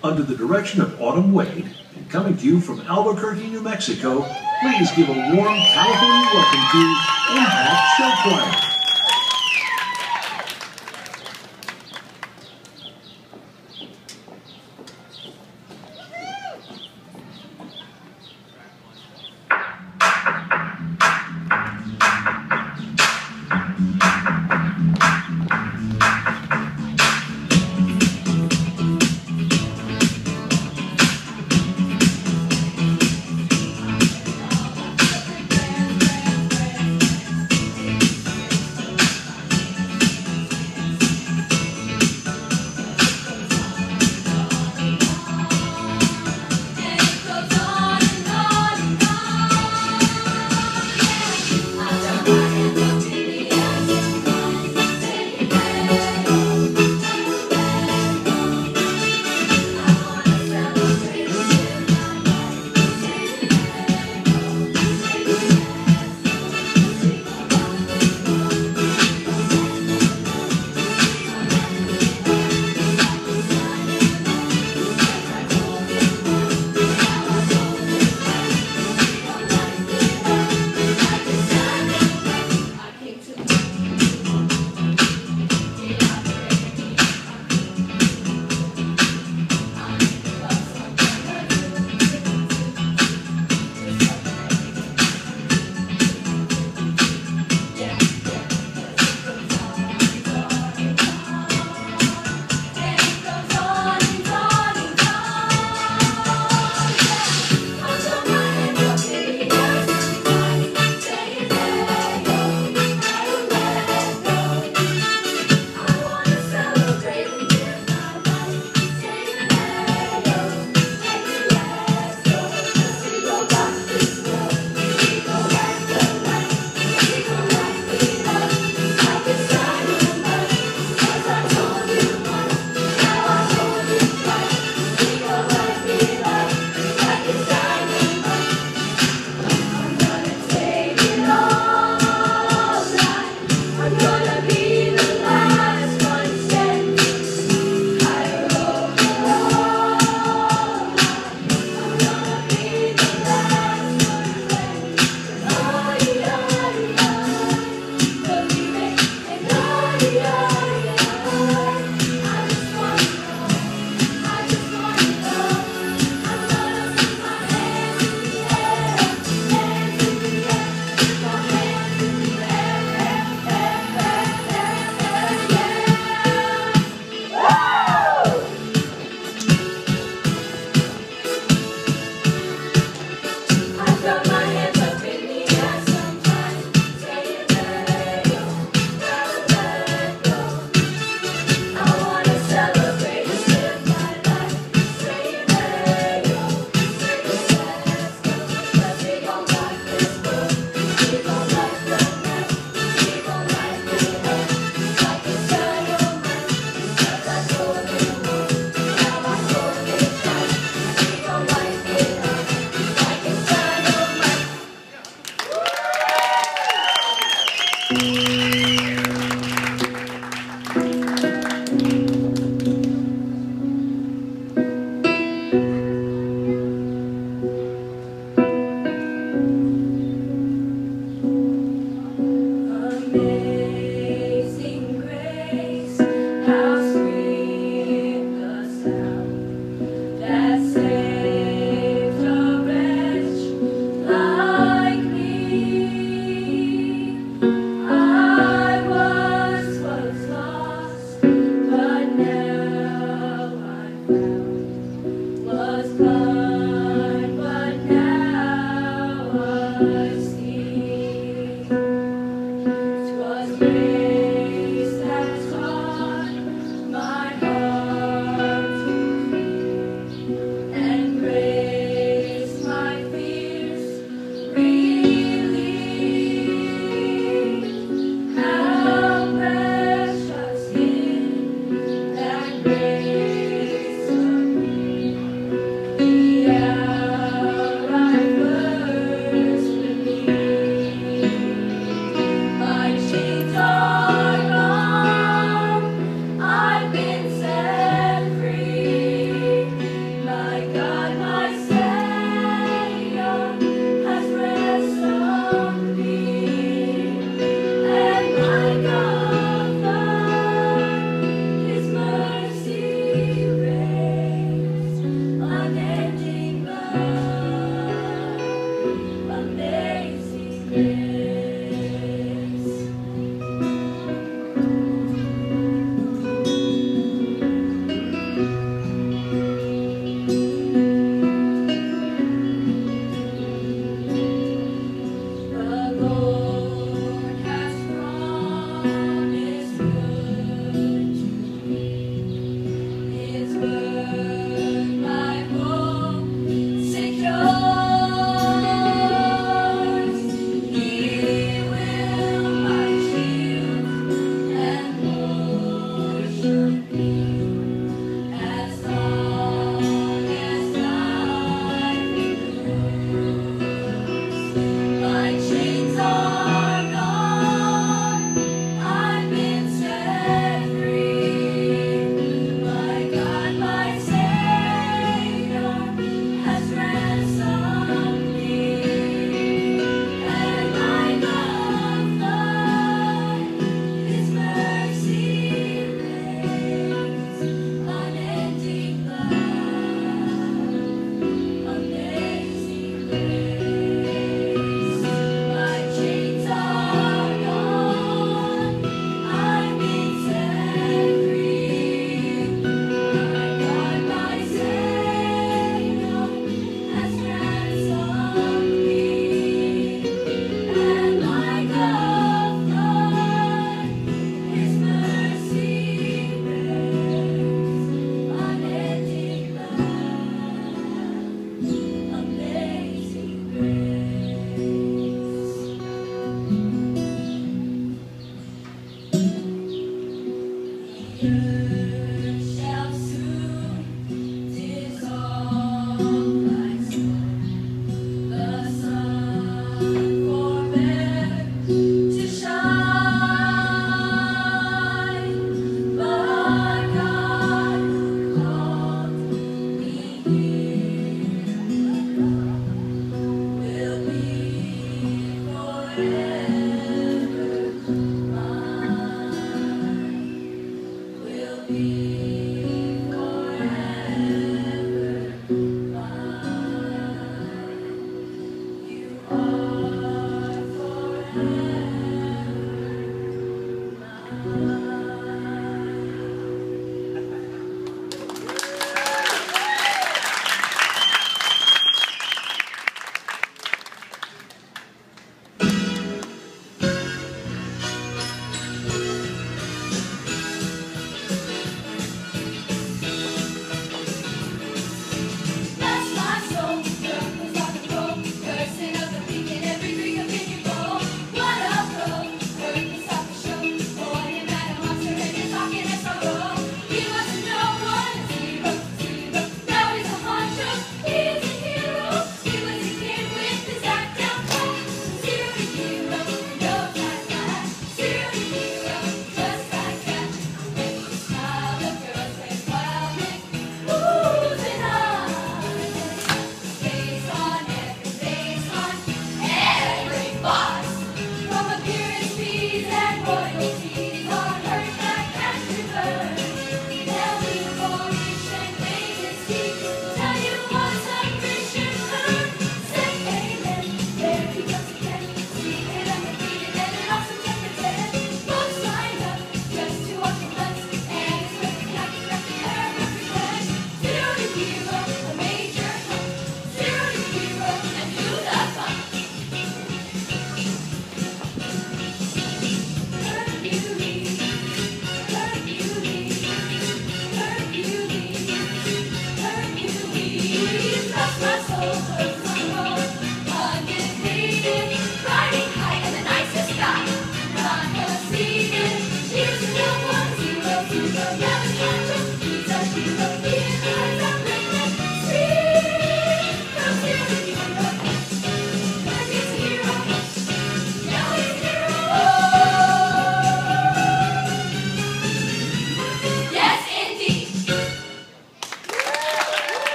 Under the direction of Autumn Wade, and coming to you from Albuquerque, New Mexico, please give a warm California welcome to Impact Show Choir.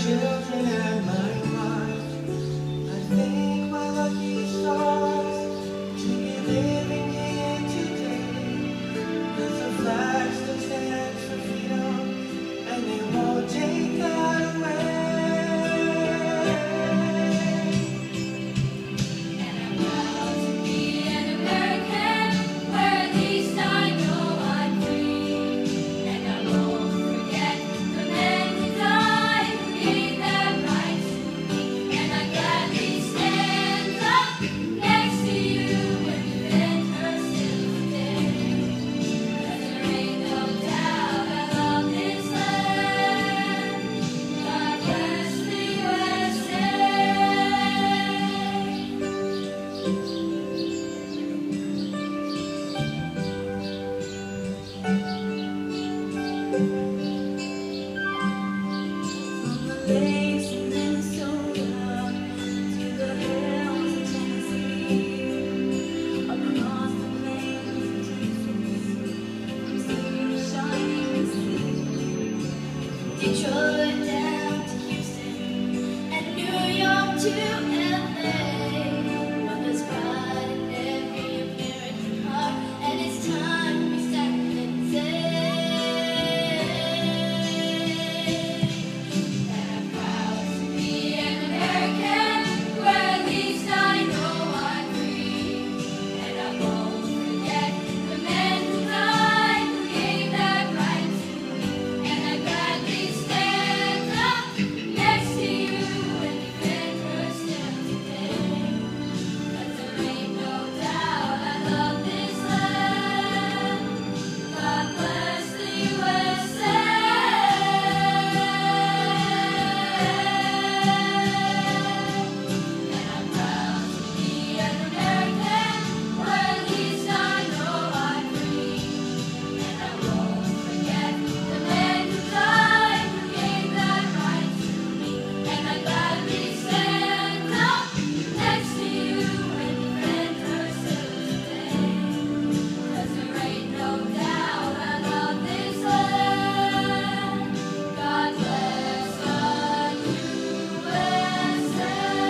children and my wife. I thank my lucky stars to be living here today. Cause the flag still stands for freedom, and they won't take that away. Detroit down to Houston and New York to LA. But there's pride in every American heart, and it's time we stand and say that I'm proud to be an American, where at least I know I'm free. And I won't forget the men who died, who gave that right to me. And I gladly stand up next to you and defend her still today. 'Cause there ain't no doubt I love this land. God bless the USA. And I'm proud to be an American, where at least I know I'm free. And I won't forget the men who died, who gave that right to me. And I gladly stand up next to you and defend her still today. 'Cause there ain't no doubt I love this land. God bless the USA.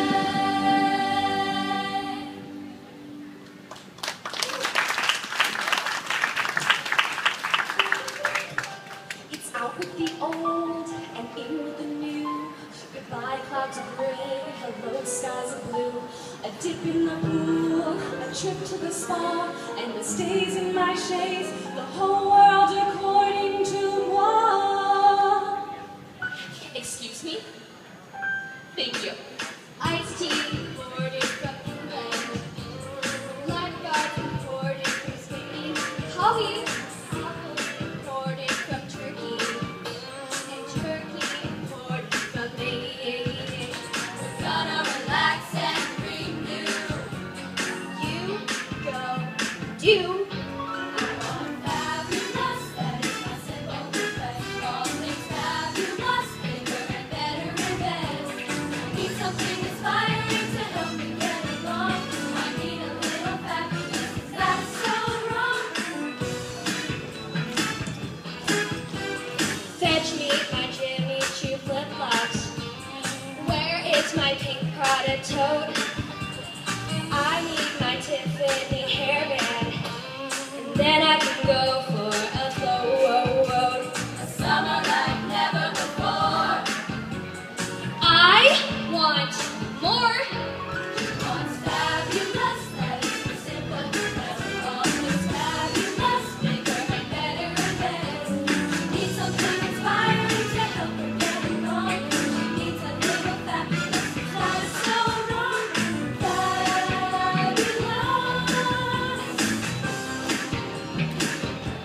It's out with the old and in with the new. Goodbye clouds of gray, hello skies of blue. A dip in the pool, a trip to the spa, and the stays in my shades, the whole world according to moi. Excuse me? Thank you. Iced tea imported from England. Lifeguards imported from Spain. Coffee. Imported from Turkey. And Turkey imported from Maine. We're gonna relax and renew. You go do. I want fabulous, that is my simple request. All things fabulous, bigger and better and best. I need something inspiring to help me get along. I need a little fabulous, 'cause that's so wrong. Fetch me my Jimmy Choo flip-flops. Where is my pink Prada tote? I need my Tiffany hairband, and then I can go for a float. A summer like never before. I want more. What's fabulous, that is the simple request. All things fabulous, bigger and better and best. She needs something inspiring to help her get along. She needs a little fabulous, 'cause that is so wrong. Fabulous.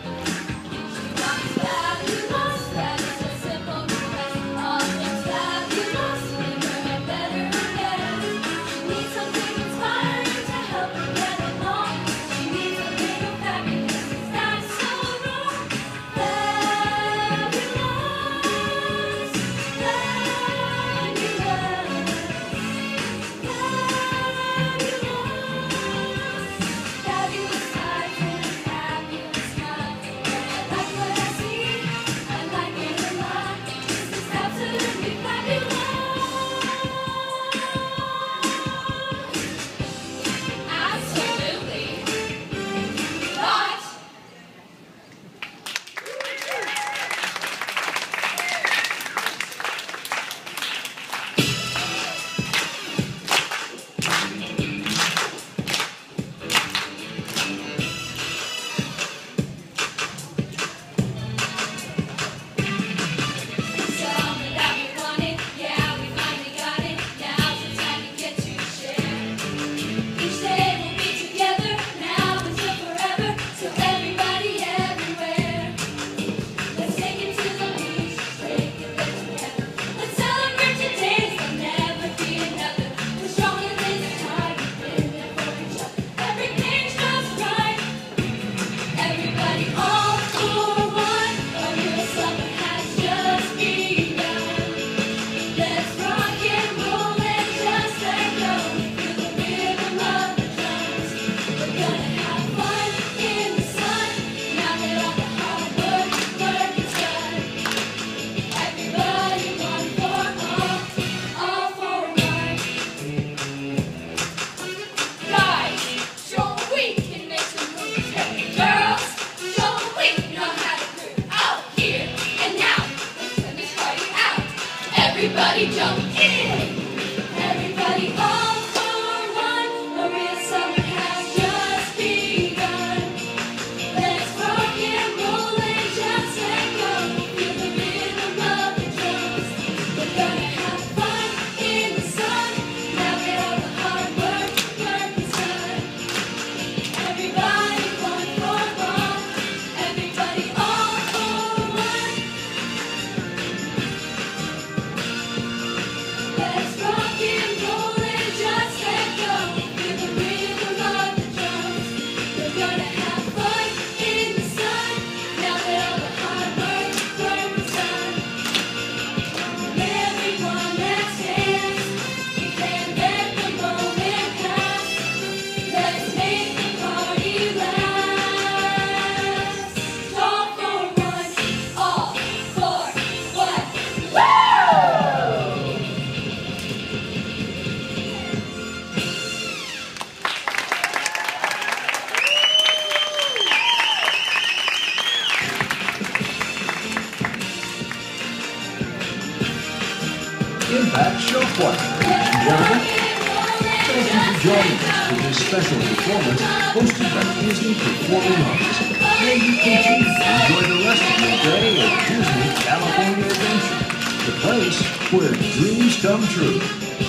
Impact Show Choir, ladies and gentlemen. Thank you for joining us for this special performance hosted by Disney Performing Arts. May you continue to enjoy the rest of your day at Disney California Adventure, the place where dreams come true.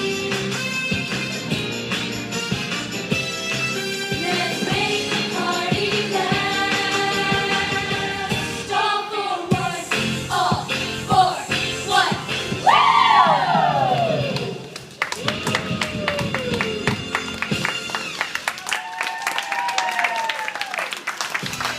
Let's make the party last. All for one, all for one. Woo!